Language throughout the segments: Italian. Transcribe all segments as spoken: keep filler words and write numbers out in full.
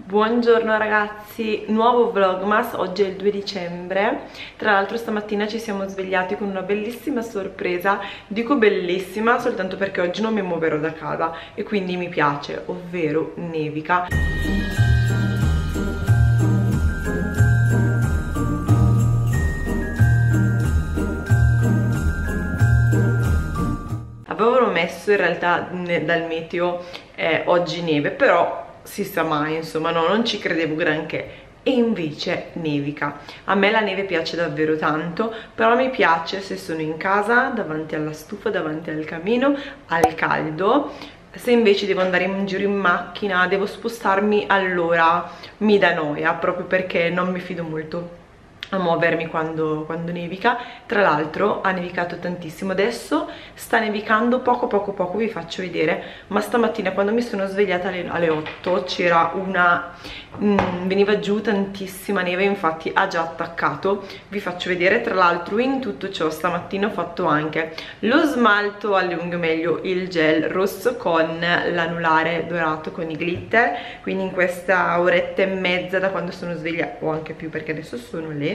Buongiorno ragazzi, nuovo vlogmas, oggi è il due dicembre. Tra l'altro stamattina ci siamo svegliati con una bellissima sorpresa. Dico bellissima soltanto perché oggi non mi muoverò da casa e quindi mi piace, ovvero nevica. Avevano messo in realtà dal meteo eh, oggi neve, però si sa mai, insomma, no, non ci credevo granché, e invece nevica. A me la neve piace davvero tanto, però mi piace se sono in casa, davanti alla stufa, davanti al camino, al caldo. Se invece devo andare in giro in macchina, devo spostarmi, allora mi dà noia, proprio perché non mi fido molto a muovermi quando, quando nevica. Tra l'altro ha nevicato tantissimo, adesso sta nevicando poco poco poco, vi faccio vedere, ma stamattina quando mi sono svegliata alle, alle otto c'era una mh, veniva giù tantissima neve, infatti ha già attaccato, vi faccio vedere. Tra l'altro in tutto ciò stamattina ho fatto anche lo smalto alle unghie, o meglio il gel rosso con l'anulare dorato con i glitter, quindi in questa oretta e mezza da quando sono sveglia, o anche più perché adesso sono le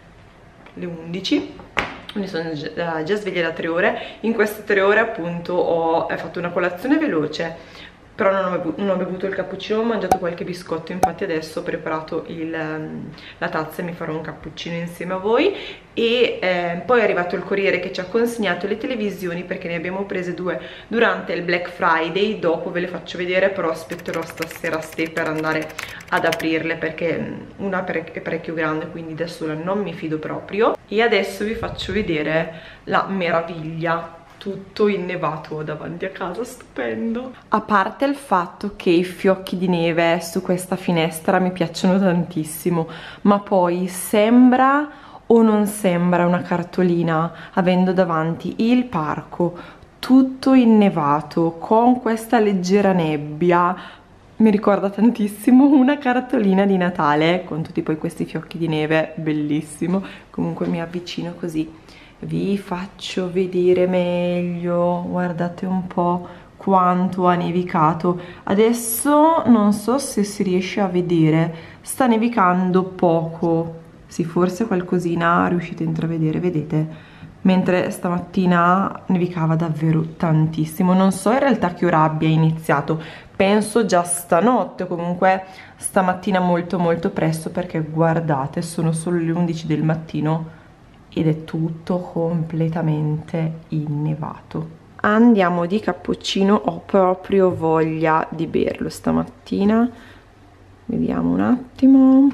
le undici, quindi sono già, già sveglia da tre ore. In queste tre ore appunto ho fatto una colazione veloce, però non ho, bevuto, non ho bevuto il cappuccino, ho mangiato qualche biscotto, infatti adesso ho preparato il, la tazza e mi farò un cappuccino insieme a voi. E eh, poi è arrivato il corriere che ci ha consegnato le televisioni, perché ne abbiamo prese due durante il Black Friday, dopo ve le faccio vedere, però aspetterò stasera ste per andare ad aprirle, perché una è parecchio grande, quindi da sola non mi fido proprio. E adesso vi faccio vedere la meraviglia, tutto innevato davanti a casa, stupendo. A parte il fatto che i fiocchi di neve su questa finestra mi piacciono tantissimo, ma poi sembra o non sembra una cartolina avendo davanti il parco tutto innevato con questa leggera nebbia. Mi ricorda tantissimo una cartolina di Natale con tutti poi questi fiocchi di neve, bellissimo. Comunque mi avvicino così vi faccio vedere meglio, guardate un po' quanto ha nevicato. Adesso non so se si riesce a vedere, sta nevicando poco, sì, forse qualcosina riuscite a intravedere, vedete? Mentre stamattina nevicava davvero tantissimo. Non so in realtà che ora abbia iniziato, penso già stanotte, comunque stamattina molto molto presto, perché guardate, sono solo le undici del mattino ed è tutto completamente innevato. Andiamo di cappuccino, ho proprio voglia di berlo stamattina. Vediamo un attimo.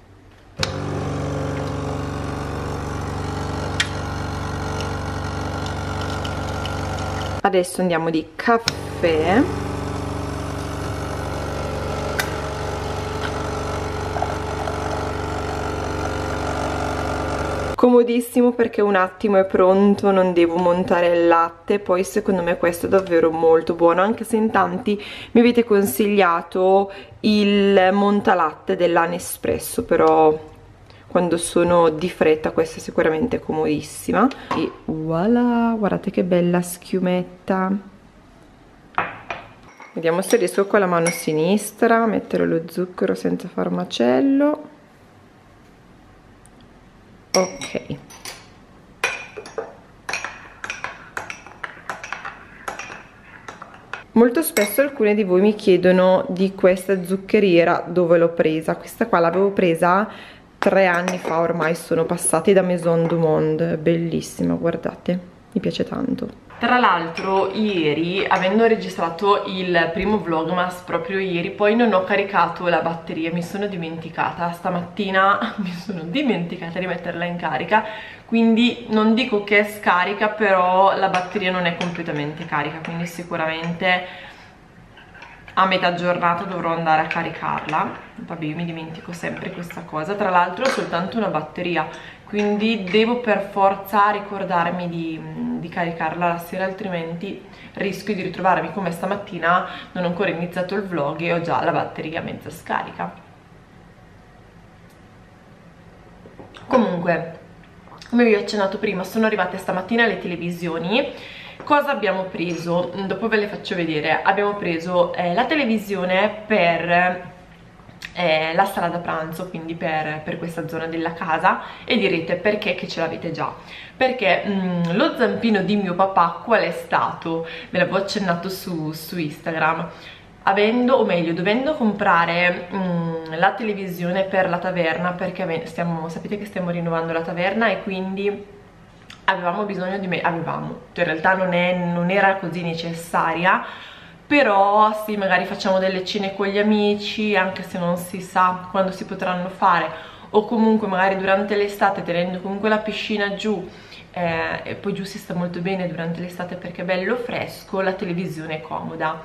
Adesso andiamo di caffè. Comodissimo perché un attimo è pronto, non devo montare il latte. Poi secondo me questo è davvero molto buono, anche se in tanti mi avete consigliato il montalatte della Nespresso, però quando sono di fretta questa è sicuramente comodissima. E voilà, guardate che bella schiumetta. Vediamo se riesco con la mano sinistra a mettere lo zucchero senza far macello. Ok, molto spesso alcune di voi mi chiedono di questa zuccheriera dove l'ho presa. Questa qua l'avevo presa tre anni fa, ormai sono passati, da Maison du Monde, bellissima, guardate, mi piace tanto. Tra l'altro ieri, avendo registrato il primo vlogmas proprio ieri, poi non ho caricato la batteria, mi sono dimenticata, stamattina mi sono dimenticata di metterla in carica, quindi non dico che è scarica, però la batteria non è completamente carica, quindi sicuramente a metà giornata dovrò andare a caricarla. Vabbè, io mi dimentico sempre questa cosa. Tra l'altro ho soltanto una batteria, quindi devo per forza ricordarmi di, di caricarla la sera, altrimenti rischio di ritrovarmi come stamattina, non ho ancora iniziato il vlog e ho già la batteria mezza scarica. Comunque, come vi ho accennato prima, sono arrivate stamattina le televisioni. Cosa abbiamo preso? Dopo ve le faccio vedere. Abbiamo preso eh, la televisione per eh, la sala da pranzo, quindi per, per questa zona della casa. E direte: perché che ce l'avete già? Perché mh, lo zampino di mio papà qual è stato? Ve l'avevo accennato su, su Instagram. Avendo, o meglio, dovendo comprare mh, la televisione per la taverna, perché stiamo, sapete che stiamo rinnovando la taverna e quindi avevamo bisogno di me, avevamo, cioè in realtà non, è, non era così necessaria, però sì, magari facciamo delle cene con gli amici, anche se non si sa quando si potranno fare, o comunque magari durante l'estate, tenendo comunque la piscina giù, eh, e poi giù si sta molto bene durante l'estate perché è bello fresco, la televisione è comoda.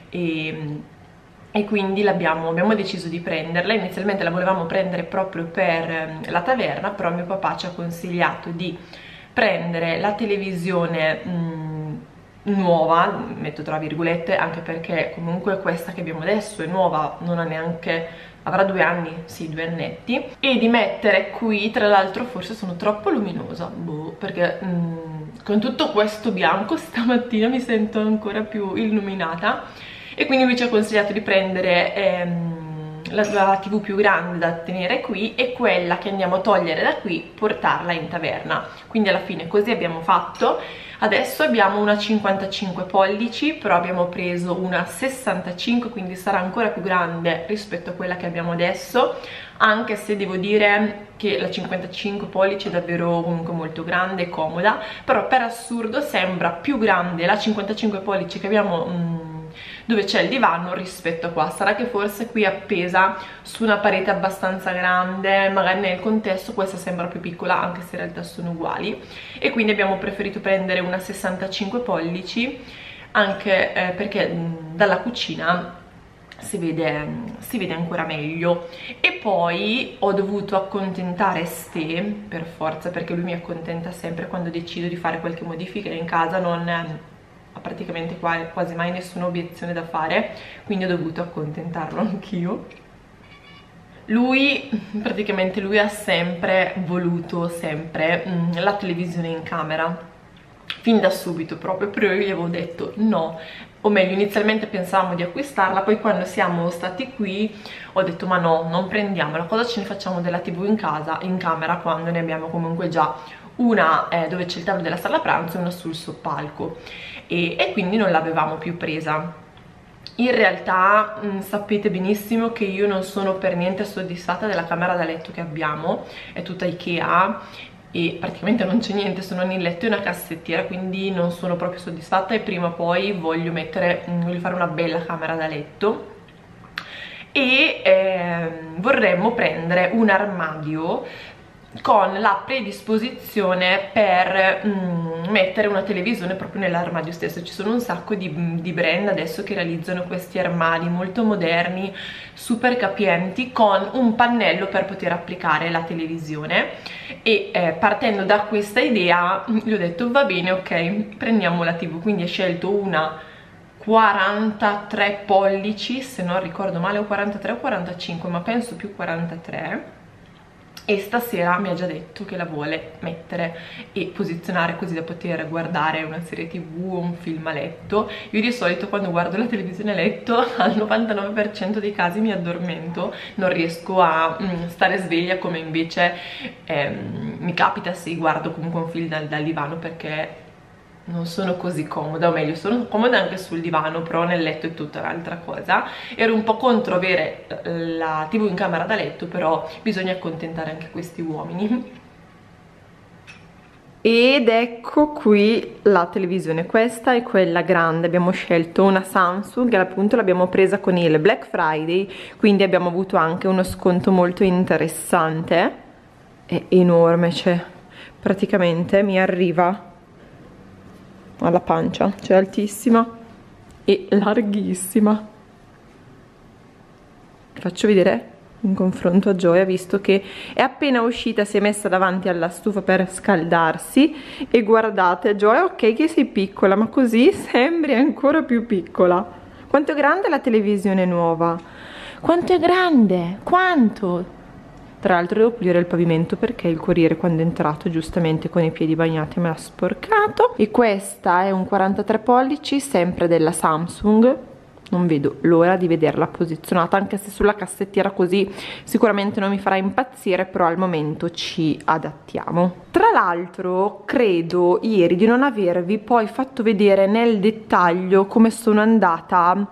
E, e quindi l'abbiamo abbiamo deciso di prenderla. Inizialmente la volevamo prendere proprio per la taverna, però mio papà ci ha consigliato di prendere la televisione mh, nuova, metto tra virgolette, anche perché comunque questa che abbiamo adesso è nuova, non ha neanche, avrà due anni, sì, due annetti, e di mettere qui, tra l'altro forse sono troppo luminosa, boh, perché mh, con tutto questo bianco stamattina mi sento ancora più illuminata, e quindi lui ci ha consigliato di prendere ehm, la, la tv più grande da tenere qui e quella che andiamo a togliere da qui, portarla in taverna. Quindi alla fine così abbiamo fatto. Adesso abbiamo una cinquantacinque pollici, però abbiamo preso una sessantacinque, quindi sarà ancora più grande rispetto a quella che abbiamo adesso, anche se devo dire che la cinquantacinque pollici è davvero comunque molto grande e comoda, però per assurdo sembra più grande la cinquantacinque pollici che abbiamo mh, dove c'è il divano rispetto a qua. Sarà che forse qui è appesa su una parete abbastanza grande, magari nel contesto questa sembra più piccola, anche se in realtà sono uguali, e quindi abbiamo preferito prendere una sessantacinque pollici, anche eh, perché mh, dalla cucina si vede, si vede ancora meglio. E poi ho dovuto accontentare Ste, per forza, perché lui mi accontenta sempre quando decido di fare qualche modifica in casa, non ha praticamente qua, quasi mai nessuna obiezione da fare, quindi ho dovuto accontentarlo anch'io. Lui, praticamente lui ha sempre voluto, sempre, mh, la televisione in camera, fin da subito proprio, però io gli avevo detto no, o meglio inizialmente pensavamo di acquistarla, poi quando siamo stati qui ho detto ma no, non prendiamola, cosa ce ne facciamo della tv in casa, in camera, quando ne abbiamo comunque già una eh, dove c'è il tavolo della sala pranzo e una sul soppalco, e, e quindi non l'avevamo più presa. In realtà mh, sapete benissimo che io non sono per niente soddisfatta della camera da letto che abbiamo, è tutta Ikea e praticamente non c'è niente se non il letto e una cassettiera, quindi non sono proprio soddisfatta, e prima o poi voglio mettere, mh, voglio fare una bella camera da letto. E eh, vorremmo prendere un armadio con la predisposizione per mm, mettere una televisione proprio nell'armadio stesso. Ci sono un sacco di, di brand adesso che realizzano questi armadi molto moderni, super capienti, con un pannello per poter applicare la televisione, e eh, partendo da questa idea gli ho detto va bene, ok, prendiamo la tv. Quindi ho scelto una quarantatré pollici, se non ricordo male, o quarantatré o quarantacinque, ma penso più quarantatré, e stasera mi ha già detto che la vuole mettere e posizionare così da poter guardare una serie tv o un film a letto. Io di solito quando guardo la televisione a letto al novantanove per cento dei casi mi addormento, non riesco a mm, stare sveglia, come invece ehm, mi capita se guardo comunque un film dal, dal divano, perché non sono così comoda, o meglio sono comoda anche sul divano, però nel letto è tutta un'altra cosa. Ero un po' contro avere la tv in camera da letto, però bisogna accontentare anche questi uomini. Ed ecco qui la televisione, questa è quella grande, abbiamo scelto una Samsung e appunto l'abbiamo presa con il Black Friday, quindi abbiamo avuto anche uno sconto molto interessante. È enorme, cioè praticamente mi arriva alla pancia, cioè altissima e larghissima. Vi faccio vedere in confronto a Gioia, visto che è appena uscita, si è messa davanti alla stufa per scaldarsi, e guardate Gioia, ok che sei piccola, ma così sembri ancora più piccola. Quanto è grande la televisione nuova, quanto è grande, quanto! Tra l'altro devo pulire il pavimento perché il corriere quando è entrato giustamente con i piedi bagnati me l'ha sporcato. E questa è un quarantatré pollici, sempre della Samsung, non vedo l'ora di vederla posizionata, anche se sulla cassettiera così sicuramente non mi farà impazzire, però al momento ci adattiamo. Tra l'altro credo ieri di non avervi poi fatto vedere nel dettaglio come sono andata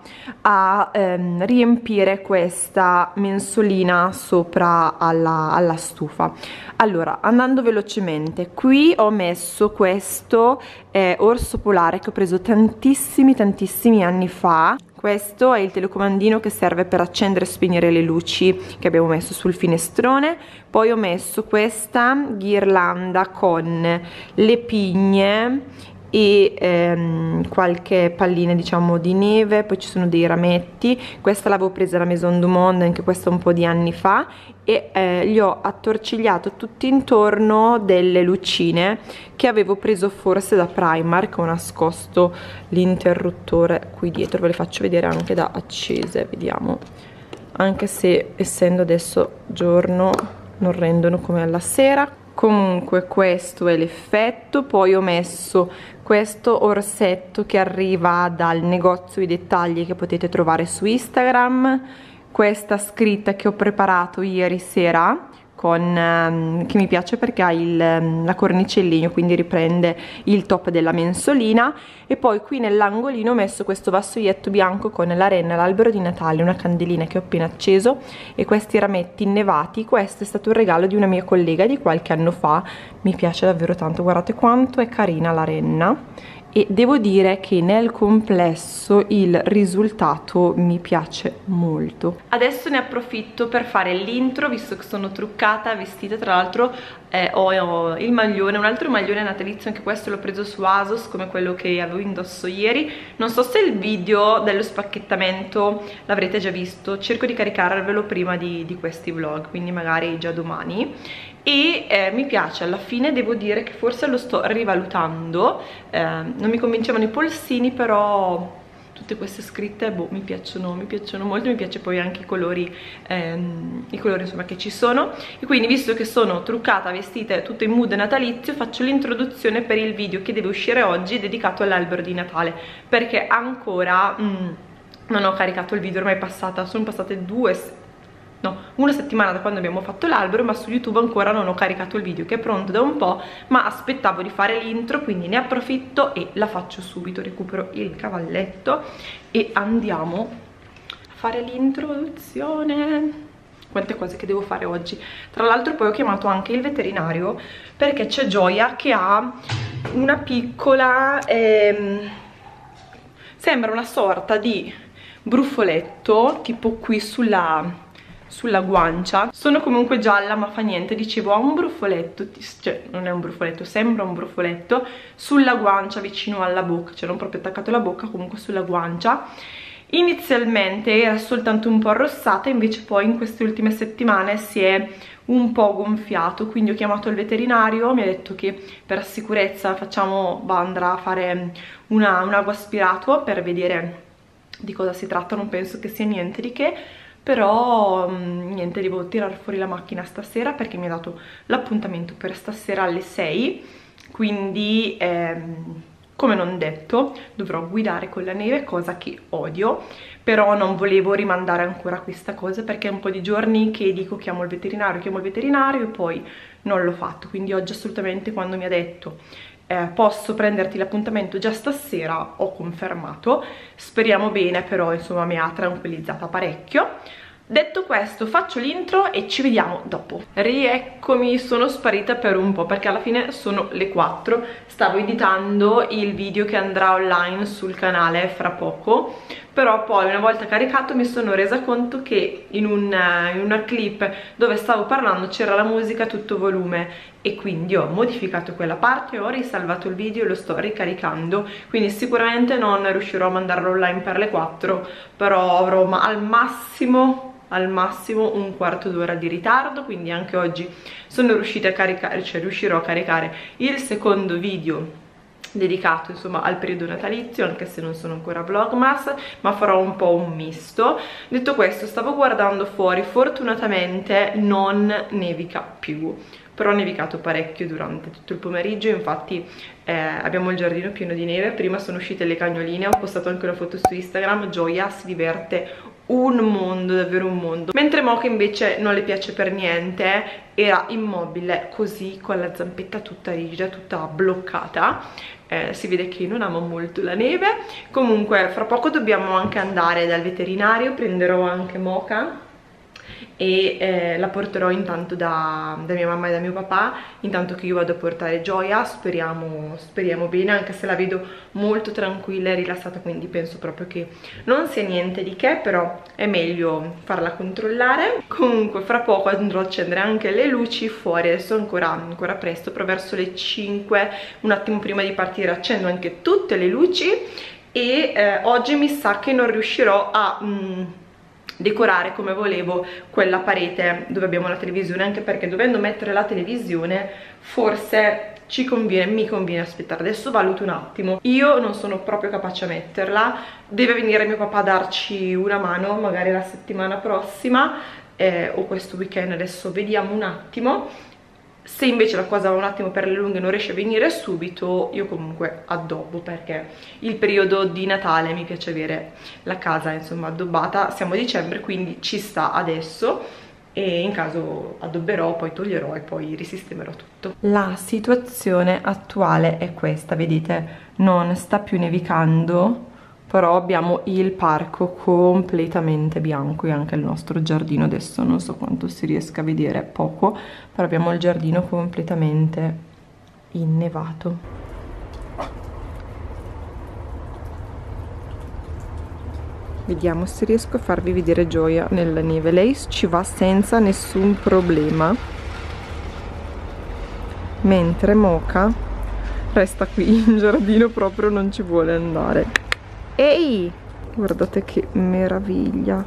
a ehm, riempire questa mensolina sopra alla, alla stufa. Allora, andando velocemente, qui ho messo questo eh, orso polare che ho preso tantissimi tantissimi anni fa. Questo è il telecomandino che serve per accendere e spegnere le luci che abbiamo messo sul finestrone. Poi ho messo questa ghirlanda con le pigne e ehm, qualche pallina diciamo di neve, poi ci sono dei rametti. Questa l'avevo presa da Maison du Monde, anche questa un po' di anni fa, e eh, gli ho attorcigliato tutti intorno delle lucine che avevo preso forse da Primark. Ho nascosto l'interruttore qui dietro, ve le faccio vedere anche da accese, vediamo, anche se essendo adesso giorno non rendono come alla sera. Comunque questo è l'effetto. Poi ho messo questo orsetto che arriva dal negozio di dettagli che potete trovare su Instagram, questa scritta che ho preparato ieri sera con, um, che mi piace perché ha il, um, la cornice in legno, quindi riprende il top della mensolina. E poi qui nell'angolino ho messo questo vassoietto bianco con la renna, l'albero di Natale, una candelina che ho appena acceso e questi rametti innevati. Questo è stato un regalo di una mia collega di qualche anno fa, mi piace davvero tanto, guardate quanto è carina la renna, e devo dire che nel complesso il risultato mi piace molto. Adesso ne approfitto per fare l'intro, visto che sono truccata, vestita. Tra l'altro eh, ho, ho il maglione, un altro maglione natalizio, anche questo l'ho preso su ASOS come quello che avevo indosso ieri. Non so se il video dello spacchettamento l'avrete già visto, cerco di caricarvelo prima di, di questi vlog, quindi magari già domani. E eh, mi piace, alla fine devo dire che forse lo sto rivalutando, eh, non mi convincevano i polsini, però tutte queste scritte boh, mi piacciono, mi piacciono molto. Mi piace poi anche i colori, ehm, i colori insomma che ci sono. E quindi, visto che sono truccata, vestita, tutto in mood natalizio, faccio l'introduzione per il video che deve uscire oggi dedicato all'albero di Natale, perché ancora mm, non ho caricato il video. Ormai è passata, sono passate due no, una settimana da quando abbiamo fatto l'albero, ma su YouTube ancora non ho caricato il video, che è pronto da un po', ma aspettavo di fare l'intro, quindi ne approfitto e la faccio subito. Recupero il cavalletto e andiamo a fare l'introduzione. Quante cose che devo fare oggi. Tra l'altro poi ho chiamato anche il veterinario, perché c'è Gioia che ha una piccola ehm, sembra una sorta di brufoletto tipo qui sulla sulla guancia. Sono comunque gialla, ma fa niente. Dicevo, ha un brufoletto, cioè non è un brufoletto, sembra un brufoletto sulla guancia vicino alla bocca, cioè non proprio attaccato alla bocca, comunque sulla guancia. Inizialmente era soltanto un po' arrossata, invece poi in queste ultime settimane si è un po' gonfiato, quindi ho chiamato il veterinario, mi ha detto che per sicurezza facciamo, va, andrà a fare una, un acqua aspirato per vedere di cosa si tratta. Non penso che sia niente di che, però niente, devo tirare fuori la macchina stasera perché mi ha dato l'appuntamento per stasera alle sei, quindi ehm, come non detto dovrò guidare con la neve, cosa che odio, però non volevo rimandare ancora questa cosa perché è un po' di giorni che dico chiamo il veterinario, chiamo il veterinario e poi non l'ho fatto. Quindi oggi assolutamente, quando mi ha detto Eh, posso prenderti l'appuntamento già stasera, ho confermato. Speriamo bene, però insomma mi ha tranquillizzata parecchio. Detto questo, faccio l'intro e ci vediamo dopo. Rieccomi, sono sparita per un po' perché alla fine sono le quattro. Stavo editando il video che andrà online sul canale fra poco, però poi una volta caricato mi sono resa conto che in, un, in una clip dove stavo parlando c'era la musica a tutto volume, e quindi ho modificato quella parte, ho risalvato il video e lo sto ricaricando. Quindi sicuramente non riuscirò a mandarlo online per le quattro, però avrò ma al massimo al massimo un quarto d'ora di ritardo. Quindi anche oggi sono riuscita a caricare, cioè riuscirò a caricare il secondo video dedicato insomma al periodo natalizio, anche se non sono ancora vlogmas, ma farò un po' un misto. Detto questo, stavo guardando fuori, fortunatamente non nevica più, però ha nevicato parecchio durante tutto il pomeriggio. Infatti eh, abbiamo il giardino pieno di neve. Prima sono uscite le cagnoline, ho postato anche una foto su Instagram. Gioia si diverte un mondo, davvero un mondo, mentre Mocha invece non le piace per niente, era immobile così con la zampetta tutta rigida, tutta bloccata. Eh, si vede che non amo molto la neve. Comunque fra poco dobbiamo anche andare dal veterinario, prenderò anche Mocha e eh, la porterò intanto da, da mia mamma e da mio papà, intanto che io vado a portare Gioia. Speriamo, speriamo bene, anche se la vedo molto tranquilla e rilassata, quindi penso proprio che non sia niente di che, però è meglio farla controllare. Comunque fra poco andrò a accendere anche le luci fuori, adesso ancora, ancora presto, però verso le cinque, un attimo prima di partire, accendo anche tutte le luci. E eh, oggi mi sa che non riuscirò a... Mm, decorare come volevo quella parete dove abbiamo la televisione, anche perché dovendo mettere la televisione forse ci conviene, mi conviene aspettare. Adesso valuto un attimo, io non sono proprio capace a metterla, deve venire mio papà a darci una mano magari la settimana prossima eh, o questo weekend, adesso vediamo un attimo. Se invece la cosa va un attimo per le lunghe, non riesce a venire subito, io comunque addobbo, perché il periodo di Natale mi piace avere la casa insomma addobbata. Siamo a dicembre, quindi ci sta adesso, e in caso addobberò, poi toglierò e poi risistemerò tutto. La situazione attuale è questa, vedete, non sta più nevicando, però abbiamo il parco completamente bianco e anche il nostro giardino. Adesso non so quanto si riesca a vedere, poco, però abbiamo il giardino completamente innevato. Vediamo se riesco a farvi vedere Gioia nella neve. Lei ci va senza nessun problema, mentre Mocha resta qui in giardino, proprio non ci vuole andare. Ehi, guardate che meraviglia.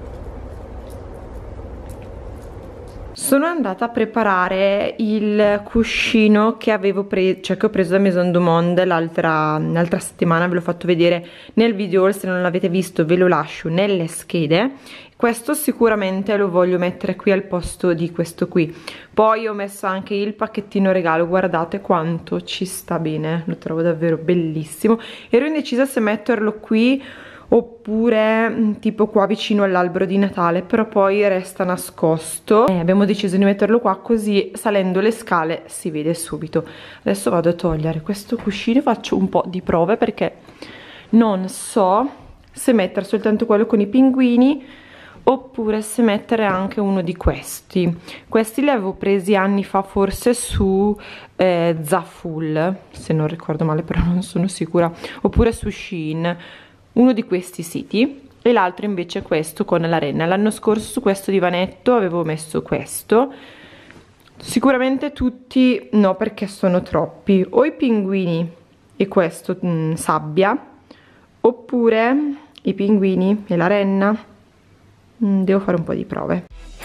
Sono andata a preparare il cuscino che avevo preso, cioè che ho preso da Maison du Monde l'altra settimana. Ve l'ho fatto vedere nel video, se non l'avete visto ve lo lascio nelle schede. Questo sicuramente lo voglio mettere qui al posto di questo qui. Poi ho messo anche il pacchettino regalo, guardate quanto ci sta bene, lo trovo davvero bellissimo. Ero indecisa se metterlo qui oppure tipo qua vicino all'albero di Natale, però poi resta nascosto e abbiamo deciso di metterlo qua, così salendo le scale si vede subito. Adesso vado a togliere questo cuscino, faccio un po' di prove perché non so se mettere soltanto quello con i pinguini oppure se mettere anche uno di questi. Questi li avevo presi anni fa, forse su eh, Zaful, se non ricordo male, però non sono sicura, oppure su Shein, uno di questi siti, e l'altro invece è questo con la renna. L'anno scorso su questo divanetto avevo messo questo. Sicuramente tutti no, perché sono troppi, o i pinguini e questo mh, sabbia, oppure i pinguini e la renna. mh, devo fare un po' di prove.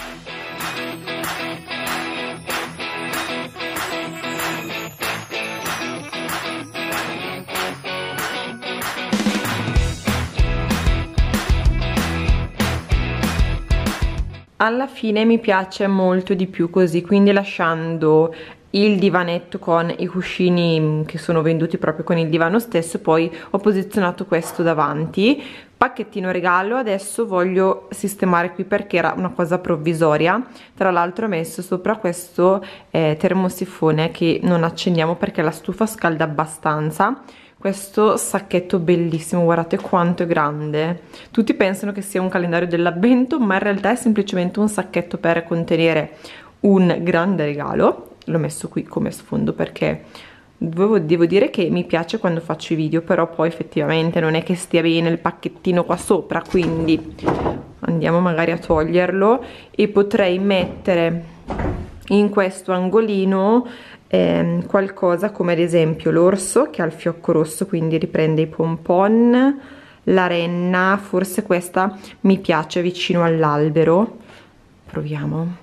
Alla fine mi piace molto di più così, quindi lasciando il divanetto con i cuscini che sono venduti proprio con il divano stesso, poi ho posizionato questo davanti, pacchettino regalo. Adesso voglio sistemare qui perché era una cosa provvisoria. Tra l'altro ho messo sopra questo eh, termosifone che non accendiamo perché la stufa scalda abbastanza. Questo sacchetto bellissimo, guardate quanto è grande. Tutti pensano che sia un calendario dell'avvento, ma in realtà è semplicemente un sacchetto per contenere un grande regalo. L'ho messo qui come sfondo perché devo, devo dire che mi piace quando faccio i video, però poi effettivamente non è che stia bene il pacchettino qua sopra, quindi andiamo magari a toglierlo. E potrei mettere in questo angolino Eh, qualcosa come ad esempio l'orso che ha il fiocco rosso, quindi riprende i pompon, la renna, forse questa mi piace vicino all'albero. Proviamo.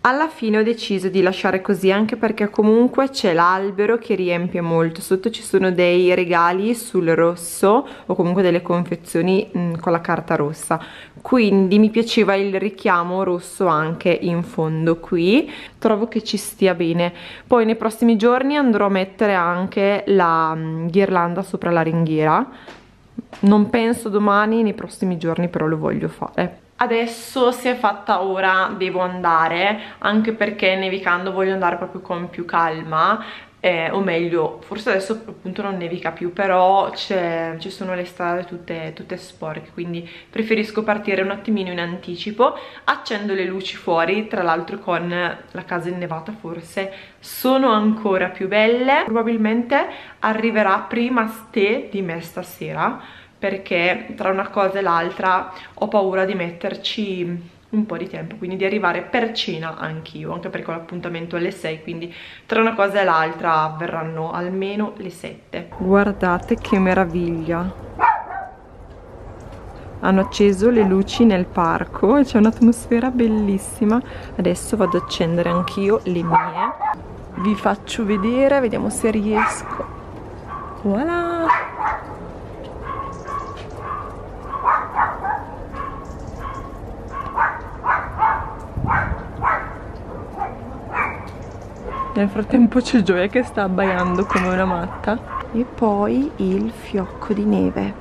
Alla fine ho deciso di lasciare così, anche perché comunque c'è l'albero che riempie molto, sotto ci sono dei regali sul rosso o comunque delle confezioni mh, con la carta rossa, quindi mi piaceva il richiamo rosso anche in fondo qui, trovo che ci stia bene. Poi nei prossimi giorni andrò a mettere anche la mh, ghirlanda sopra la ringhiera, non penso domani, nei prossimi giorni però lo voglio fare. Adesso si è fatta ora, devo andare, anche perché nevicando voglio andare proprio con più calma, eh, o meglio, forse adesso appunto non nevica più, però ci sono le strade tutte, tutte sporche, quindi preferisco partire un attimino in anticipo. Accendo le luci fuori, tra l'altro con la casa innevata forse sono ancora più belle, probabilmente arriverà prima Ste di me stasera, perché tra una cosa e l'altra ho paura di metterci un po' di tempo, quindi di arrivare per cena anch'io, anche perché ho l'appuntamento alle sei, quindi tra una cosa e l'altra verranno almeno le sette. Guardate che meraviglia, hanno acceso le luci nel parco e c'è un'atmosfera bellissima. Adesso vado ad accendere anch'io le mie, vi faccio vedere, vediamo se riesco. Voilà! Nel frattempo c'è Gioia che sta abbaiando come una matta. E poi il fiocco di neve.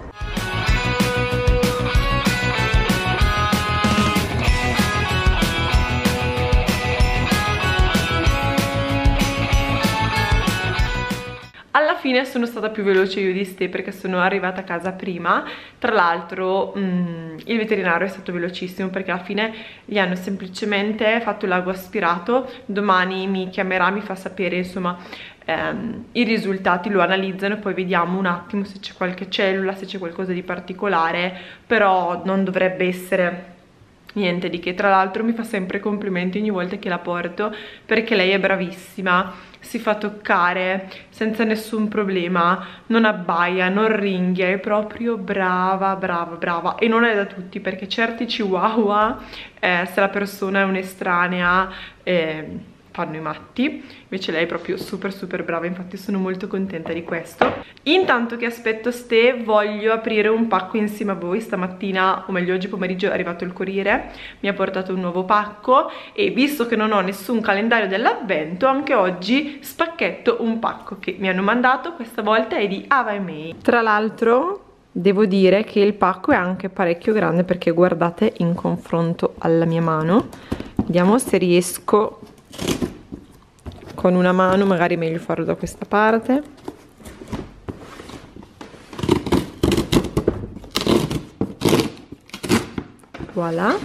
Alla fine sono stata più veloce io di Ste, perché sono arrivata a casa prima. Tra l'altro mm, il veterinario è stato velocissimo, perché alla fine gli hanno semplicemente fatto l'ago aspirato. Domani mi chiamerà, mi fa sapere insomma ehm, i risultati, lo analizzano e poi vediamo un attimo se c'è qualche cellula, se c'è qualcosa di particolare, però non dovrebbe essere niente di che. Tra l'altro mi fa sempre complimenti ogni volta che la porto, perché lei è bravissima, si fa toccare senza nessun problema, non abbaia, non ringhia, è proprio brava, brava, brava. E non è da tutti, perché certi chihuahua, eh, se la persona è un'estranea, eh, fanno i matti. Invece lei è proprio super super brava, infatti sono molto contenta di questo. Intanto che aspetto Ste, voglio aprire un pacco insieme a voi. Stamattina, o meglio oggi pomeriggio, è arrivato il corriere, mi ha portato un nuovo pacco e visto che non ho nessun calendario dell'avvento, anche oggi spacchetto un pacco che mi hanno mandato. Questa volta è di Ava e May. Tra l'altro devo dire che il pacco è anche parecchio grande, perché guardate in confronto alla mia mano. Vediamo se riesco con una mano, magari è meglio farlo da questa parte. Voilà.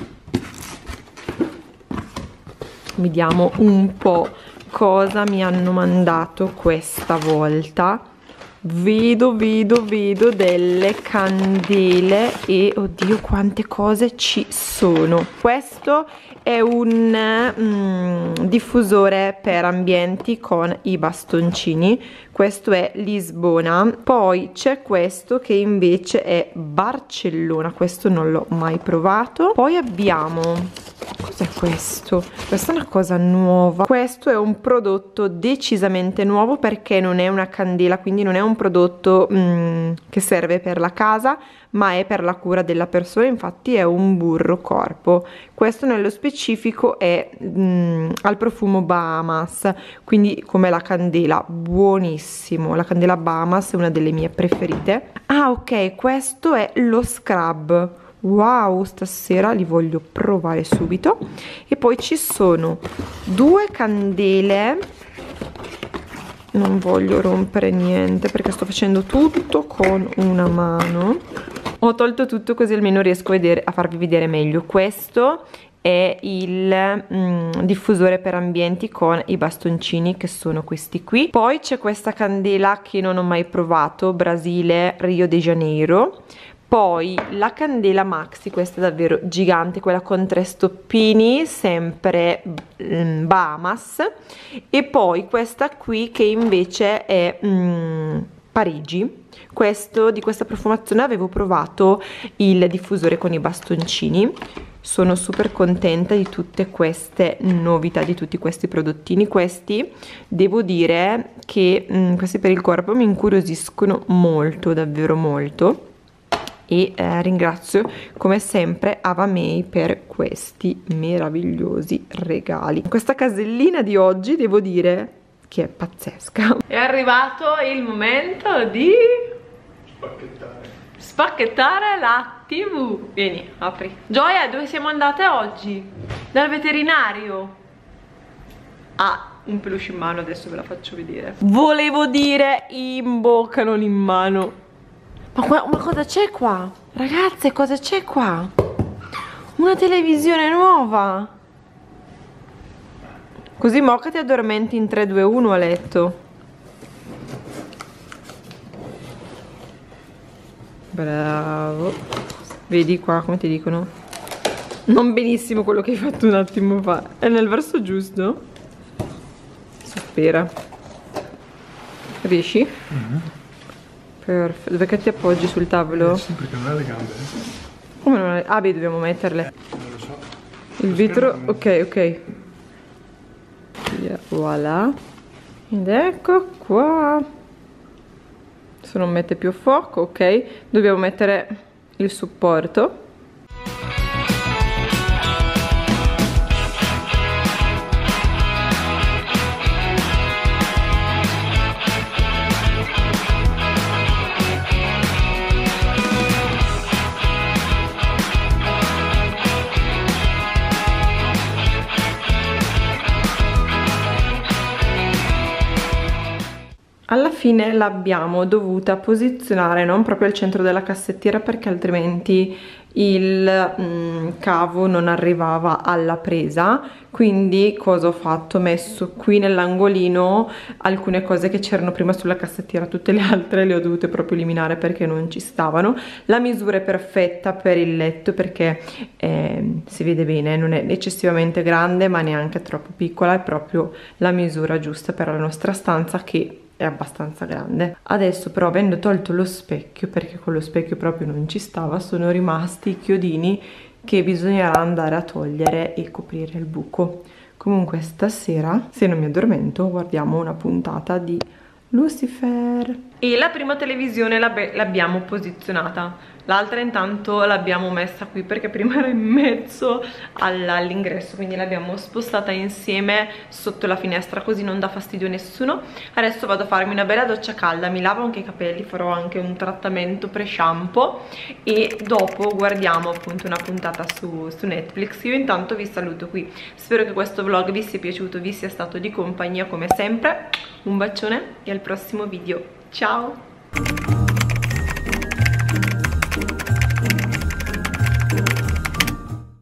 Vediamo un po' cosa mi hanno mandato questa volta. Vedo, vedo, vedo delle candele e oddio quante cose ci sono. Questo è un mm, diffusore per ambienti con i bastoncini. Questo è Lisbona. Poi c'è questo che invece è Barcellona. Questo non l'ho mai provato. Poi abbiamo... cos'è questo? Questa è una cosa nuova. Questo è un prodotto decisamente nuovo, perché non è una candela, quindi non è un prodotto mm, che serve per la casa, ma è per la cura della persona. Infatti è un burro corpo. Questo nello specifico è mm, al profumo Bahamas, quindi come la candela, buonissimo. La candela Bahamas è una delle mie preferite. Ah ok, questo è lo scrub. Wow, stasera li voglio provare subito. E poi ci sono due candele, non voglio rompere niente perché sto facendo tutto con una mano. Ho tolto tutto così almeno riesco a, vedere, a farvi vedere meglio. Questo è il mm, diffusore per ambienti con i bastoncini, che sono questi qui. Poi c'è questa candela che non ho mai provato, Brasile, Rio de Janeiro. Poi la candela Maxi, questa è davvero gigante, quella con tre stoppini, sempre mm, Bahamas. E poi questa qui che invece è mm, Parigi. questo, di questa profumazione avevo provato il diffusore con i bastoncini. Sono super contenta di tutte queste novità, di tutti questi prodottini. Questi devo dire che mh, questi per il corpo mi incuriosiscono molto, davvero molto. E eh, ringrazio come sempre Avamay per questi meravigliosi regali. Questa casellina di oggi devo dire che è pazzesca. È arrivato il momento di spacchettare, spacchettare la tivù. Vieni, apri. Gioia, dove siamo andate oggi? Dal veterinario. Ah, un peluche in mano, adesso ve la faccio vedere. Volevo dire in bocca, non in mano. Ma, qua, ma cosa c'è qua? Ragazze, cosa c'è qua? Una televisione nuova. Così Mocha ti addormenti in tre, due, uno a letto. Bravo. Vedi qua come ti dicono? Non benissimo quello che hai fatto un attimo fa. È nel verso giusto? Si spera. Riesci? Mm-hmm. Perfetto. Dove che ti appoggi sul tavolo? Eh sì, perché non ha le gambe. Come non ha le... Ah beh, dobbiamo metterle. Non lo so. Il vetro... Ok, ok. Voilà. Ed ecco qua. Se non mette più a fuoco, ok. Dobbiamo mettere il supporto. Alla fine l'abbiamo dovuta posizionare non proprio al centro della cassettiera perché altrimenti il mm, cavo non arrivava alla presa. Quindi cosa ho fatto? Ho messo qui nell'angolino alcune cose che c'erano prima sulla cassettiera, tutte le altre le ho dovute proprio eliminare perché non ci stavano. La misura è perfetta per il letto perché eh, si vede bene, non è eccessivamente grande ma neanche troppo piccola, è proprio la misura giusta per la nostra stanza che è abbastanza grande. Adesso però, avendo tolto lo specchio, perché con lo specchio proprio non ci stava, sono rimasti i chiodini che bisognerà andare a togliere e coprire il buco. Comunque stasera, se non mi addormento, guardiamo una puntata di Lucifer. E la prima televisione l'abbiamo posizionata, l'altra intanto l'abbiamo messa qui perché prima era in mezzo all'ingresso, quindi l'abbiamo spostata insieme sotto la finestra così non dà fastidio a nessuno. Adesso vado a farmi una bella doccia calda, mi lavo anche i capelli, farò anche un trattamento pre-shampoo e dopo guardiamo appunto una puntata su, su Netflix. Io intanto vi saluto qui, spero che questo vlog vi sia piaciuto, vi sia stato di compagnia come sempre. Un bacione e al prossimo video, ciao!